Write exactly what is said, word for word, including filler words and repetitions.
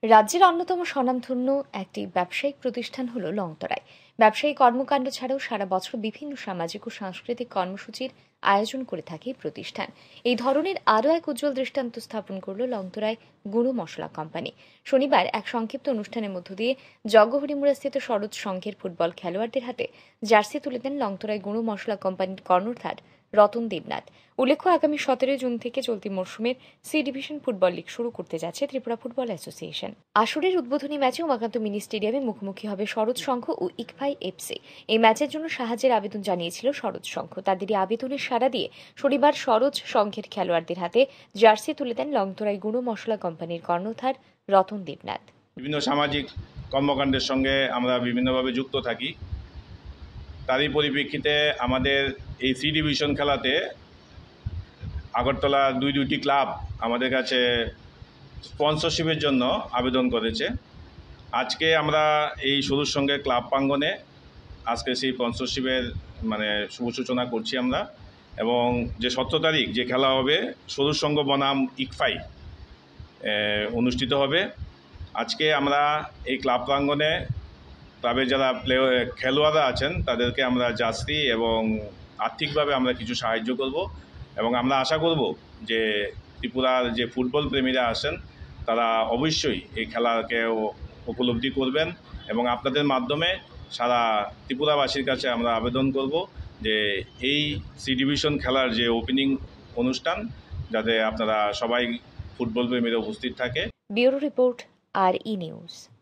রাজ্যের অন্যতম স্বনামধন্য একটি ব্যবসায়িক প্রতিষ্ঠান হলো লংতরায়। ব্যবসায়িক কর্মকাণ্ড ছাড়াও সারা বছর বিভিন্ন সামাজিক ও সাংস্কৃতিক কর্মসূচির আয়োজন করে থাকে এই প্রতিষ্ঠান। এই ধরনের আরও এক উজ্জ্বল দৃষ্টান্ত স্থাপন করল লংতরায় গুঁড়ো মশলা কোম্পানি। শনিবার এক সংক্ষিপ্ত অনুষ্ঠানের মধ্য দিয়ে জগহরিমুড়াস্থিত সরোজ সংঘের ফুটবল খেলোয়াড়দের হাতে জার্সি তুলে দেন লংতরায় গুঁড়ো মশলা কোম্পানির কর্ণধার রতন দেবনাথ। উল্লেখ্য, আগামী সতেরোই জুন থেকে চলতি মরশুমের সি ডিভিশন ফুটবল লিগ শুরু করতে যাচ্ছে ত্রিপুরা ফুটবল অ্যাসোসিয়েশন। আসরের উদ্বোধনী ম্যাচে উমাকান্ত মিনি স্টেডিয়ামে মুখোমুখি হবে সরোজ সংঘ ও ইকফাই এফসি। এই ম্যাচের জন্য সাহায্যের আবেদন জানিয়েছিল সরোজ সংঘ। তাদের এই আবেদনের সাড়া দিয়ে শনিবার সরোজ সংঘের খেলোয়াড়দের হাতে জার্সি তুলে দেন লংতরাই গুঁড়ো মশলা কোম্পানির কর্ণধার রতন দেবনাথ। বিভিন্ন সামাজিক কর্মকাণ্ডের সঙ্গে আমরা বিভিন্নভাবে যুক্ত থাকি। তারই পরিপ্রেক্ষিতে আমাদের এই সি ডিভিশন খেলাতে আগরতলা দুই দুইটি ক্লাব আমাদের কাছে স্পন্সরশিপের জন্য আবেদন করেছে। আজকে আমরা এই সরোজ সংঘের ক্লাব প্রাঙ্গণে আজকে সেই স্পন্সরশিপের মানে শুভ সূচনা করছি আমরা। এবং যে সতেরো তারিখ যে খেলা হবে সরোজ সংঘ বনাম ইকফাই অনুষ্ঠিত হবে। আজকে আমরা এই ক্লাব প্রাঙ্গণে ক্লাবের যারা প্লে খেলোয়াড়রা আছেন তাদেরকে আমরা জার্সি এবং আর্থিকভাবে আমরা কিছু সাহায্য করব এবং আমরা আশা করব যে ত্রিপুরার যে ফুটবল প্রেমীরা আছেন তারা অবশ্যই এই খেলাকে উপলব্ধি করবেন এবং আপনাদের মাধ্যমে সারা ত্রিপুরাবাসীর কাছে আমরা আবেদন করব যে এই সি ডিভিশন খেলার যে ওপেনিং অনুষ্ঠান যাতে আপনারা সবাই ফুটবল প্রেমীরা উপস্থিত থাকে। ব্যুরো রিপোর্ট, আর ই নিউজ।